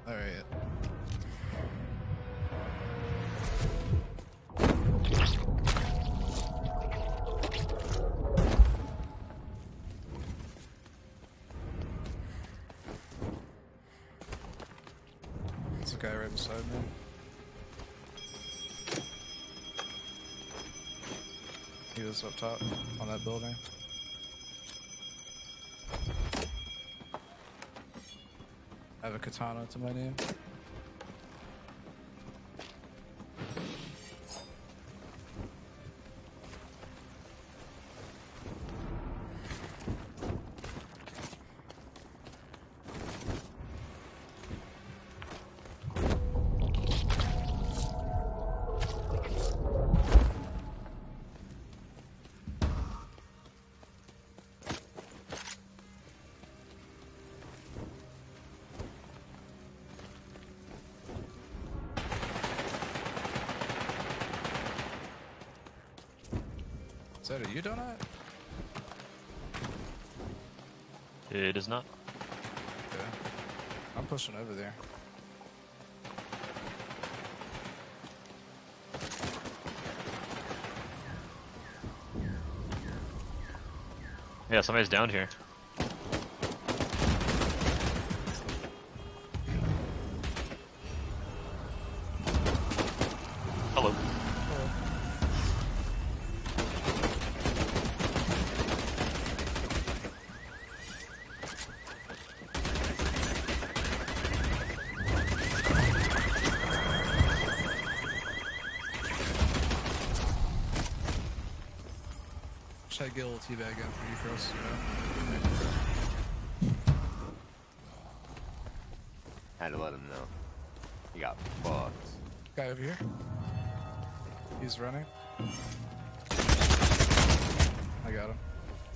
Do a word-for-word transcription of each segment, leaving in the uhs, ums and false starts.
Alright. There's a guy right beside me. He was up top on that building. I have a katana to my name. Is that a you donut? It is not. Okay. I'm pushing over there. Yeah, somebody's down here. Hello. Should I get a little teabag in for you, Chris? Had to let him know. He got fucked. Guy over here. He's running. I got him.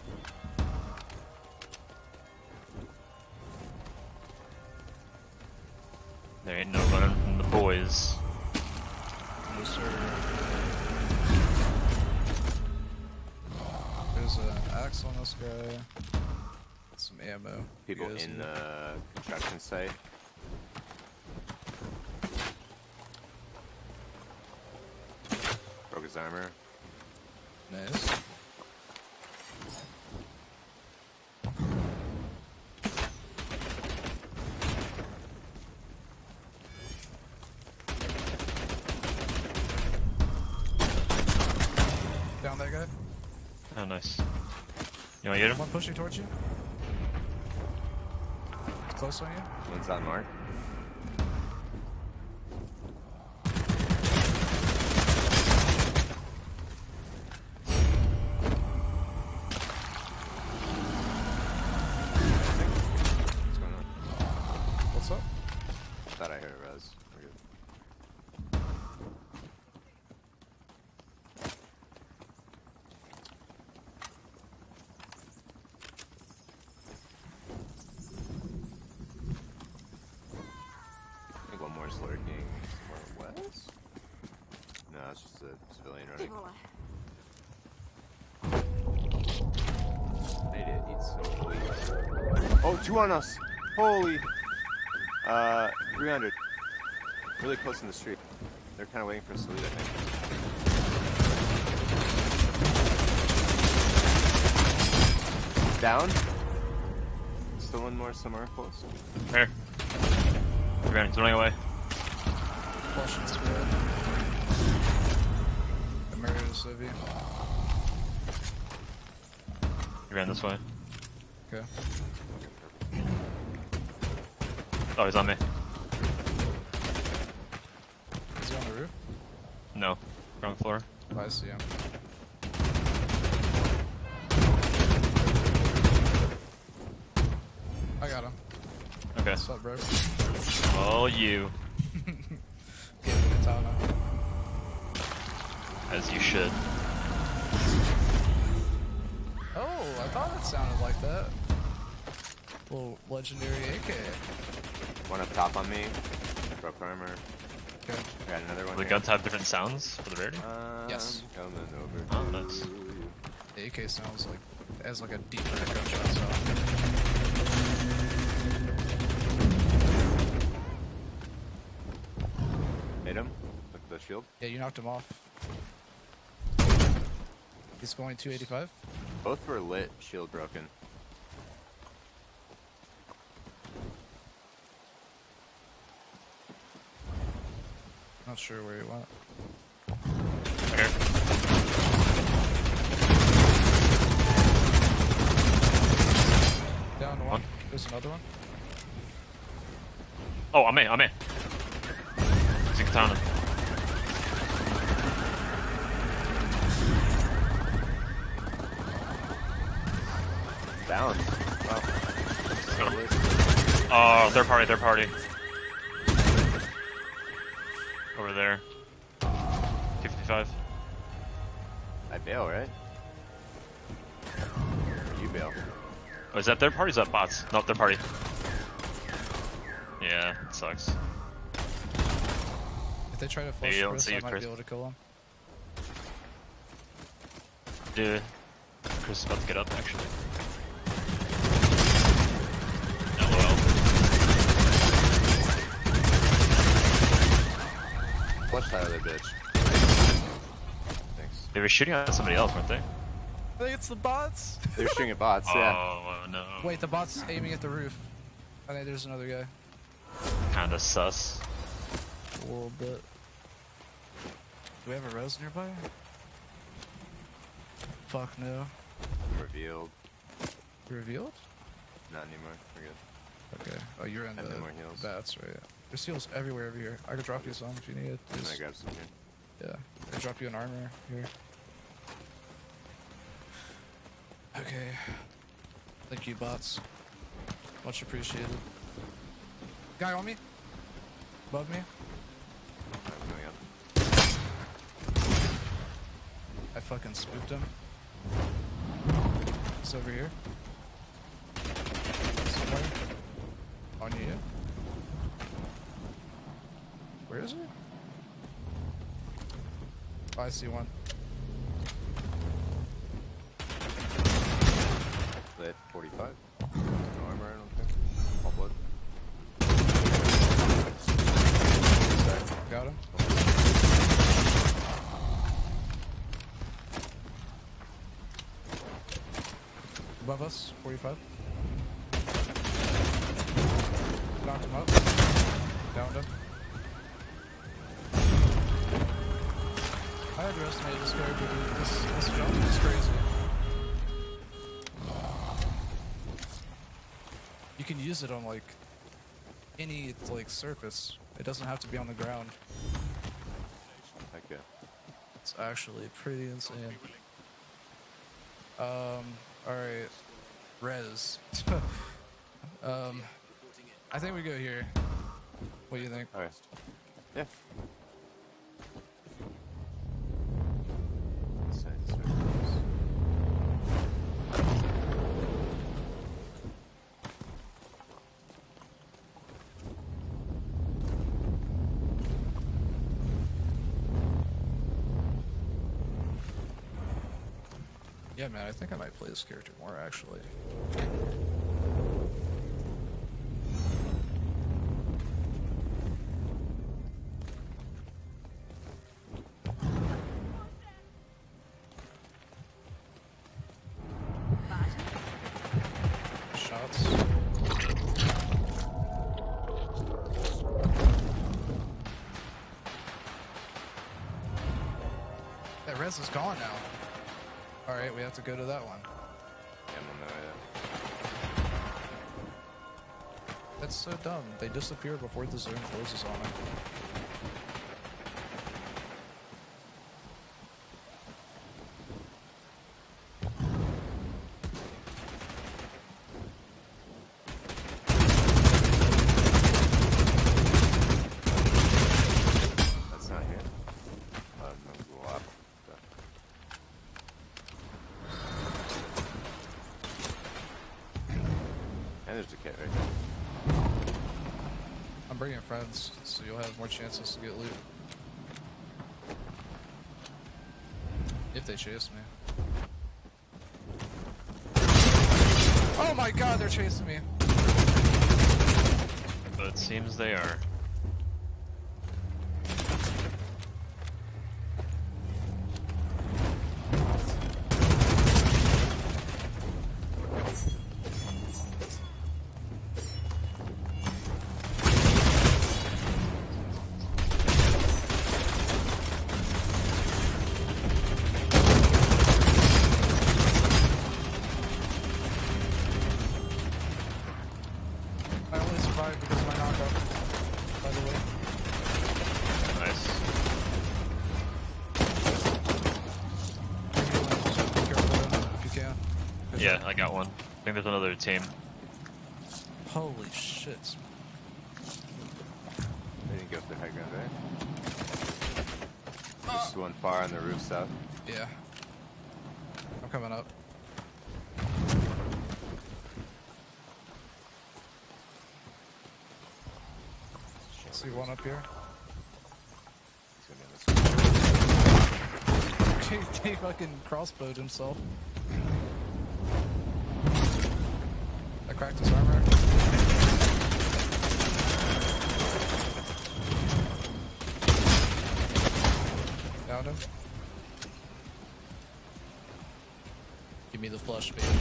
There ain't no running from the boys. No, sir. There's an axe on this guy. Some ammo. People He in is- the construction site. Broke his armor. Nice. Down that guy. Oh, nice. You wanna get him? One pushing towards you. Close on you. One's on mark. What's going on? What's up? Thought I heard a res. We're good. I think one more is lurking somewhere west. No, it's just a civilian running. I need to eat some food. Oh, two on us! Holy! Uh, three hundred. Really close in the street. They're kind of waiting for us to leave, I think. Down. Still one more somewhere close. Here. He ran, he's running away. Flushing spread. I murdered a civvy. He ran this way. Okay. Oh, he's on me. Is he on the roof? No. Wrong floor. Oh, I see him. I got him. Okay. What's up, bro? Oh, you. Get the katana. As you should. Oh, I thought it sounded like that. Little legendary A K. One up top on me. Broke armor. Okay. Got another one. Do the here. guns have different sounds for the rarity? Um, Yes. Coming over. Oh, nice. The A K sounds like it has like a deeper gunshot sound. shield. Yeah, you knocked him off. He's going two eighty-five. Both were lit, shield broken. Not sure where he went. Here. Down one. One. There's another one. Oh, I'm in, I'm in. Using katana. Down. Wow. Oh, third party, third party. Over there. two fifty-five. I bail, right? You bail. Oh, is that third party or is that bots? No, third party. Yeah, it sucks. If they try to flush Maybe I don't Chris, see I you, might Chris. be able to kill him. Dude. Chris is about to get up, actually. LOL. Flush Tyler, bitch. Thanks. They were shooting at somebody else, weren't they? I think it's the bots. They're shooting at bots, yeah. Oh, no. Wait, the bot's aiming at the roof. I think there's another guy. Kinda sus. A little bit. Do we have a rose nearby? Fuck no. Revealed. Revealed? Not anymore. We're good. Okay. Oh, you're in I have the no more heals. bats, right? There's heals everywhere over here. I could drop you some if you need it. I'm gonna Just- grab some here. yeah. I could drop you an armor here. Okay. Thank you, bots. Much appreciated. Guy on me? Above me? I'm going up. I fucking spooked him. He's over here. Somewhere. On you. Where is he? Oh, I see one. Lit forty-five. No armor, I don't think. All blood. Got him. Above us, forty-five. Knocked him up. Downed him. I underestimated this character, dude. This, this jump is crazy. You can use it on, like, any, like, surface. It doesn't have to be on the ground. Okay. It's actually pretty insane. Um, alright. Res. um, I think we go here. What do you think? Alright. Yeah. This side, this side. Yeah, man, I think I might play this character more, actually. Shots. That res is gone now. Alright, we have to go to that one. Yeah, I'm on the way up. That's so dumb. They disappear before the zone closes on them. That's not here. Uh, no, go up. And there's a kit right there. I'm bringing friends, so you'll have more chances to get loot. If they chase me. Oh my god, they're chasing me. But it seems they are. Yeah, I got one. I think there's another team. Holy shit. They didn't go for the high ground, right? There's one far on the roof south. Yeah. I'm coming up. See one up here. He's gonna be on this one. he, he fucking crossbowed himself. I cracked his armor. Found him. Give me the flush, baby.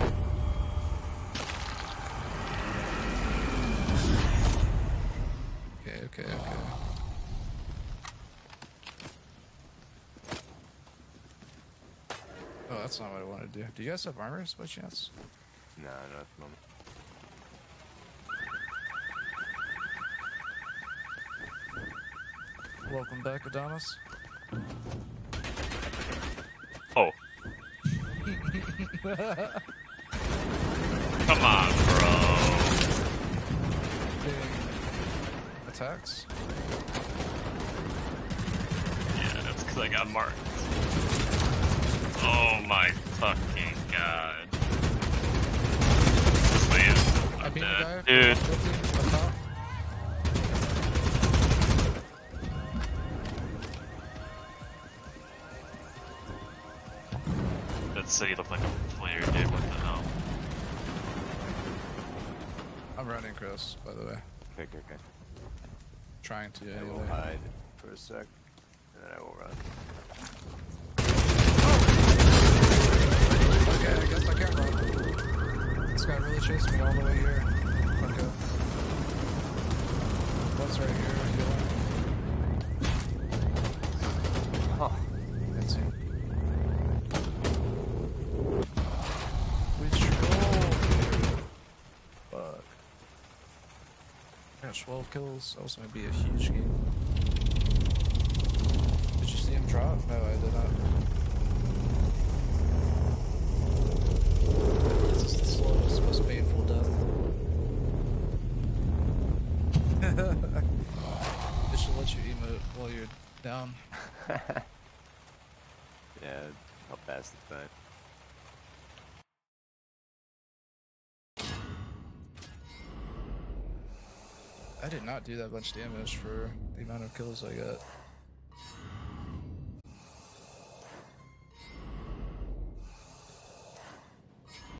Okay, okay, okay. Oh, that's not what I wanted to do. Do you guys have armors by chance? No, not at the moment. Welcome back, Adonis. Oh. Come on, bro. Doing attacks? Yeah, that's because I got marked. Oh my fucking god. Please, I I'm beat the dead. guy. Dude. fifty up top. That city looked like a player, dude. What the hell? I'm running, Chris, by the way. Okay, okay, okay. Trying to, I anyway. will hide for a sec, and then I will run. Okay, I guess I can't run. This guy really chased me all the way here. Okay. One's right here, healing. Huh. That's him. We trolled. Fuck. I got twelve kills. That was gonna be a huge game. Did you see him drop? No, I did not. This is the slowest, most painful death. It should let you emote while you're down. Yeah, I'll pass the time. I did not do that much damage for the amount of kills I got.